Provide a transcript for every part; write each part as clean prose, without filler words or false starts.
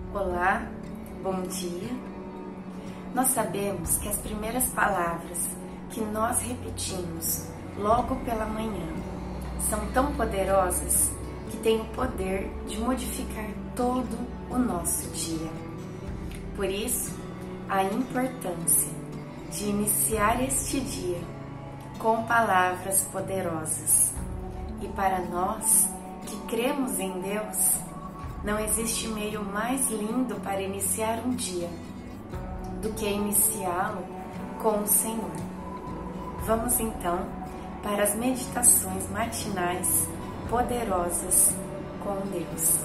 Olá, bom dia. Nós sabemos que as primeiras palavras que nós repetimos logo pela manhã são tão poderosas que têm o poder de modificar todo o nosso dia. Por isso, a importância de iniciar este dia com palavras poderosas. E para nós que cremos em Deus, não existe meio mais lindo para iniciar um dia do que iniciá-lo com o Senhor. Vamos então para as meditações matinais poderosas com Deus.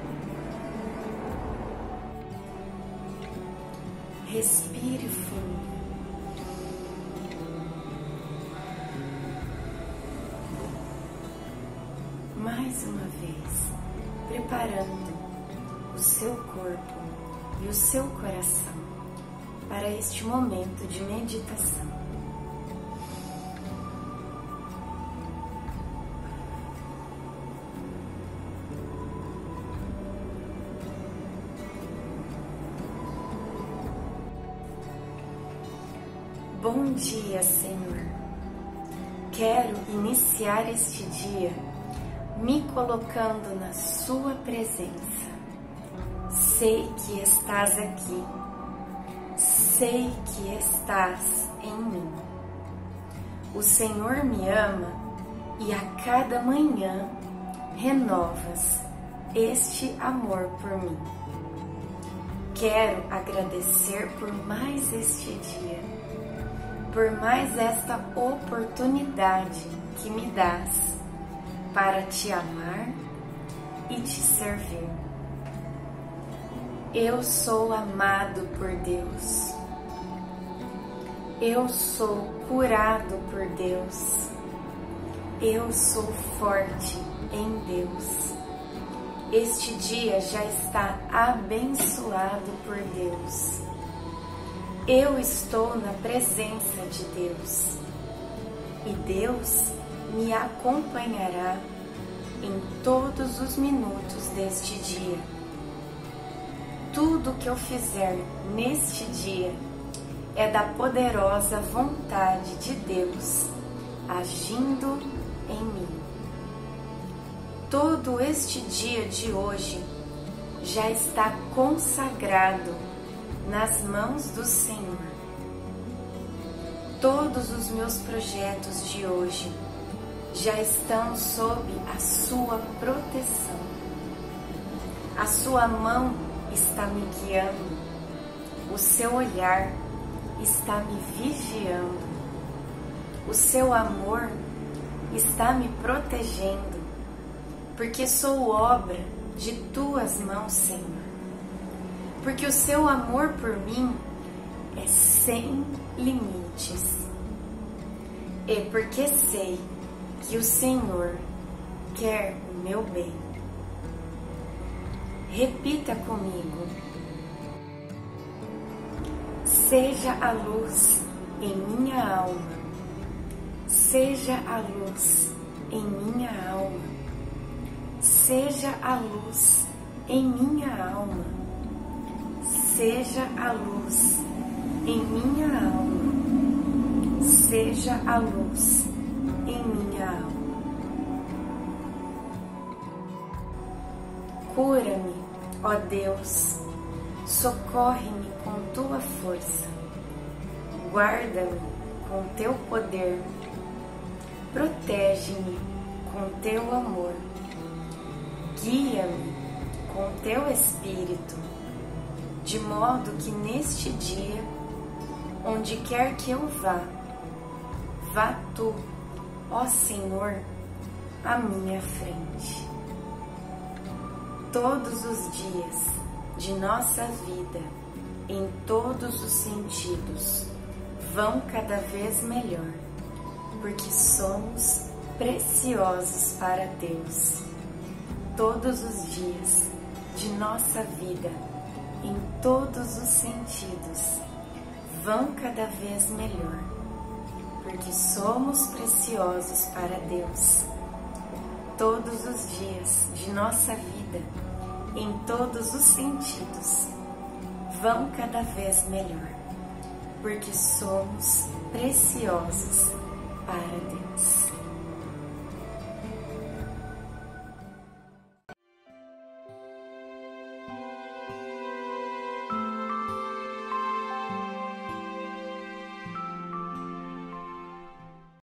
Respire fundo. Mais uma vez, preparando o seu corpo e o seu coração para este momento de meditação. Bom dia, Senhor. Quero iniciar este dia me colocando na Sua presença. Sei que estás aqui. Sei que estás em mim. O Senhor me ama e a cada manhã renovas este amor por mim. Quero agradecer por mais este dia, por mais esta oportunidade que me dás para te amar e te servir. Eu sou amado por Deus. Eu sou curado por Deus. Eu sou forte em Deus. Este dia já está abençoado por Deus. Eu estou na presença de Deus. E Deus me acompanhará em todos os minutos deste dia. Tudo que eu fizer neste dia é da poderosa vontade de Deus agindo em mim. Todo este dia de hoje já está consagrado nas mãos do Senhor. Todos os meus projetos de hoje já estão sob a sua proteção. A sua mão está me guiando, o seu olhar está me vigiando, o seu amor está me protegendo, porque sou obra de tuas mãos, Senhor. Porque o seu amor por mim é sem limites. E porque sei que o Senhor quer o meu bem. Repita comigo. Seja a luz em minha alma. Seja a luz em minha alma. Seja a luz em minha alma. Seja a luz em minha alma. Seja a luz em minha alma. Cura-me, ó Deus, socorre-me com tua força, guarda-me com teu poder, protege-me com teu amor, guia-me com teu espírito, de modo que neste dia, onde quer que eu vá tu, ó Senhor, à minha frente. Todos os dias de nossa vida, em todos os sentidos, vão cada vez melhor, porque somos preciosos para Deus. Todos os dias de nossa vida, em todos os sentidos, vão cada vez melhor, porque somos preciosos para Deus. Todos os dias de nossa vida, em todos os sentidos vão cada vez melhor, porque somos preciosos para Deus.